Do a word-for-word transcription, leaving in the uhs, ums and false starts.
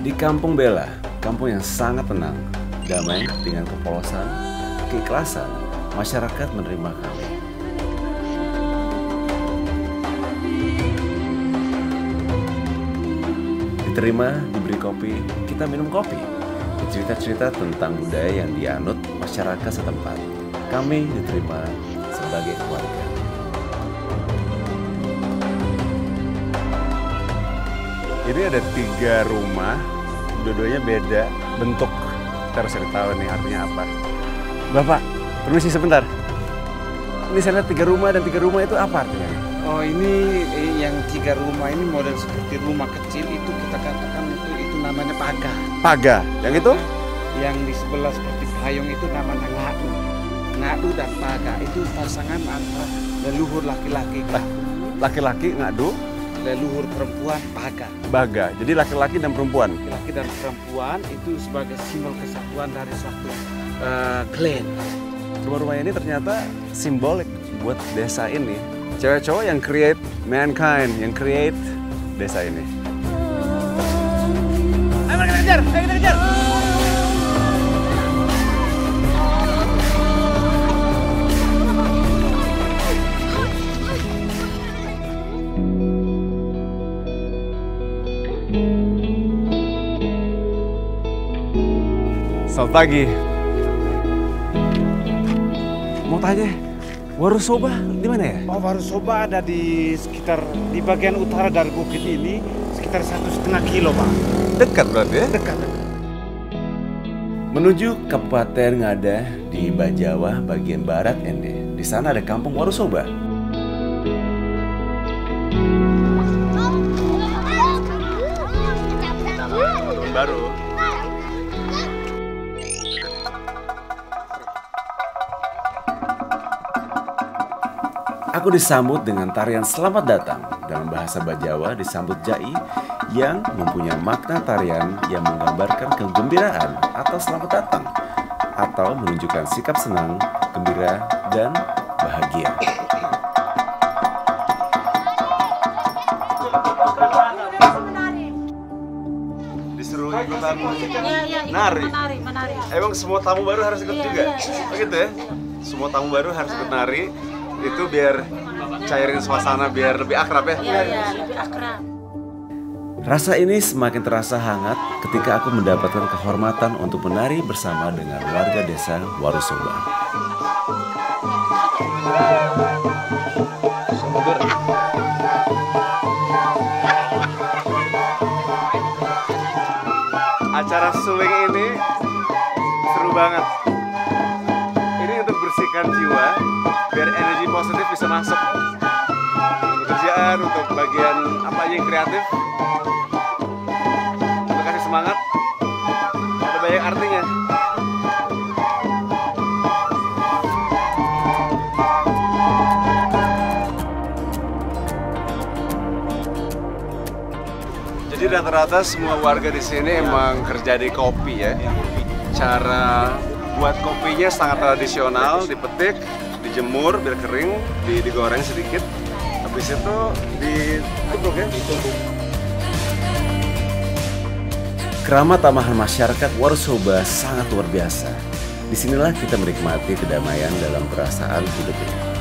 Di Kampung Bela, kampung yang sangat tenang, damai dengan kepolosan, keikhlasan, masyarakat menerima kami. Diterima, diberi kopi, kita minum kopi. Cerita-cerita tentang budaya yang dianut masyarakat setempat. Kami diterima sebagai keluarga. Ini ada tiga rumah, dua-duanya beda bentuk. Kita harus cari tahu nih artinya apa. Bapak, permisi sebentar. Ini saya lihat tiga rumah dan tiga rumah itu apa artinya? Oh, ini yang tiga rumah ini model seperti rumah kecil itu kita katakan itu itu namanya paga. Paga. Yang itu? Yang di sebelah seperti payung itu namanya ngadu. Ngadu dan paga itu pasangan antara leluhur laki-laki. Laki-laki ngadu, leluhur perempuan paga. Baga. Jadi laki-laki dan perempuan. Laki-laki dan perempuan itu sebagai simbol kesatuan dari suatu uh, klan. Rumah-rumah ini ternyata simbolik buat desa ini. Cewek cowok yang create mankind, yang create desa ini. Ayo kita kejar, ayo kita kejar. Selamat pagi. Mau tanya, Warusoba di mana ya? Oh, Warusoba ada di sekitar di bagian utara dari bukit ini, sekitar satu setengah kilo, Pak. Dekat berarti ya? Dekat. Menuju Kabupaten Ngada di Bajawa bagian barat Ende. Di sana ada Kampung Warusoba. Baru. Aku disambut dengan tarian selamat datang. Dalam bahasa Bajawa disambut jai yang mempunyai makna tarian yang menggambarkan kegembiraan atau selamat datang atau menunjukkan sikap senang, gembira, dan bahagia. Disuruh ikutan nari. Emang semua tamu baru harus ikut juga? Begitu ya? Semua tamu baru harus ikut nari. Itu biar cairin suasana, biar lebih akrab ya? Iya, iya, lebih akrab. Rasa ini semakin terasa hangat ketika aku mendapatkan kehormatan untuk menari bersama dengan warga desa Warusoba. Acara suling ini seru banget. Ini untuk bersihkan jiwa, biar energi positif bisa masuk untuk kerjaan, untuk bagian apa aja yang kreatif, untuk kasih semangat. Ada banyak artinya. Jadi rata-rata semua warga di sini emang kerja di kopi ya. Cara buat kopinya sangat tradisional, dipetik, dijemur biar kering, di, digoreng sedikit, habis itu ditumbuk ya, ditumbuk. Keramat tamahan masyarakat Warusoba sangat luar biasa. Disinilah kita menikmati kedamaian dalam perasaan hidup ini.